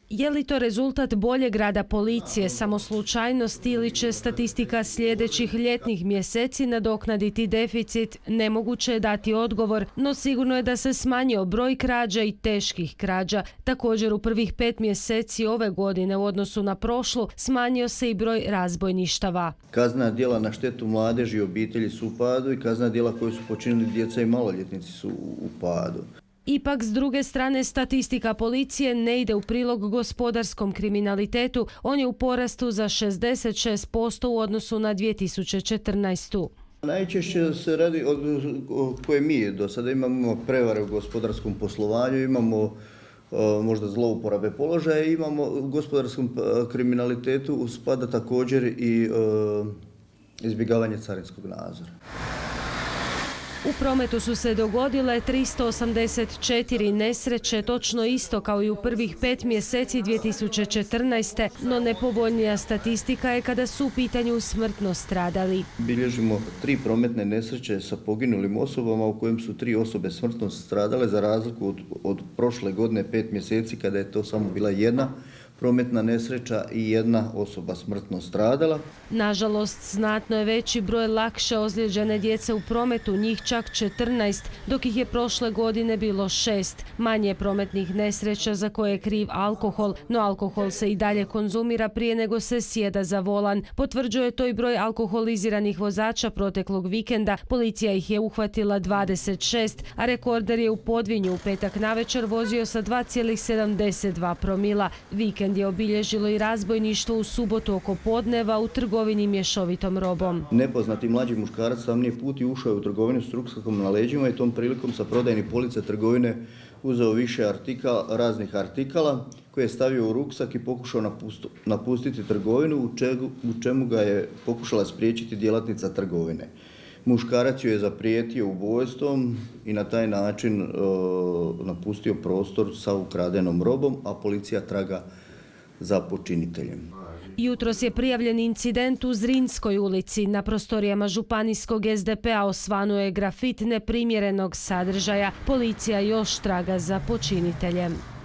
Je li to rezultat boljeg rada policije, samo slučajnost ili će statistika sljedećih ljetnih mjeseci nadoknaditi deficit? Nemoguće je dati odgovor, no sigurno je da se smanjio broj krađa i teških krađa. Također u prvih 5 mjeseci ove godine u odnosu na prošlu smanjio se i broj razbojništava. Kaznena djela na štetu mladeži i obitelji su u padu i kaznena djela koje su počinili djeca i maloljetnici su u padu. Ipak, s druge strane, statistika policije ne ide u prilog gospodarskom kriminalitetu. On je u porastu za 66% u odnosu na 2014. Najčešće se radi o koje mi do sada imamo prevare u gospodarskom poslovanju, imamo možda zlouporabe položaja, imamo u gospodarskom kriminalitetu spada također i izbjegavanje carinskog nadzora. U prometu su se dogodile 384 nesreće, točno isto kao i u prvih 5 mjeseci 2014. No nepovoljnija statistika je kada su u pitanju smrtno stradali. Bilježimo 3 prometne nesreće sa poginulim osobama u kojem su 3 osobe smrtno stradale za razliku od prošle godine 5 mjeseci kada je to samo bila jedna prometna nesreća i jedna osoba smrtno stradala. Nažalost, znatno je veći broj lakše ozlijeđene djece u prometu, njih čak 14, dok ih je prošle godine bilo 6. Manje prometnih nesreća za koje je kriv alkohol, no alkohol se i dalje konzumira prije nego se sjeda za volan. Potvrđuje to i broj alkoholiziranih vozača proteklog vikenda. Policija ih je uhvatila 26, a rekorder je u Podvinju u petak navečer vozio sa 2,72 promila. Vikend je obilježilo i razbojništvo u subotu oko podneva u trgovini mješovitom robom. Nepoznati mlađi muškarac tamniji put je ušao u trgovinu s ruksakom na leđima i tom prilikom sa prodajnih polica trgovine uzeo više raznih artikala koje je stavio u ruksak i pokušao napustiti trgovinu, u čemu ga je pokušala spriječiti djelatnica trgovine. Muškarac ju je zaprijetio ubojstvom i na taj način napustio prostor sa ukradenom robom, a policija traga za počiniteljem. Jutros je prijavljen incident u Zrinskoj ulici. Na prostorijama županijskog SDP-a osvanuo je grafit neprimjerenog sadržaja. Policija još traga za počiniteljem.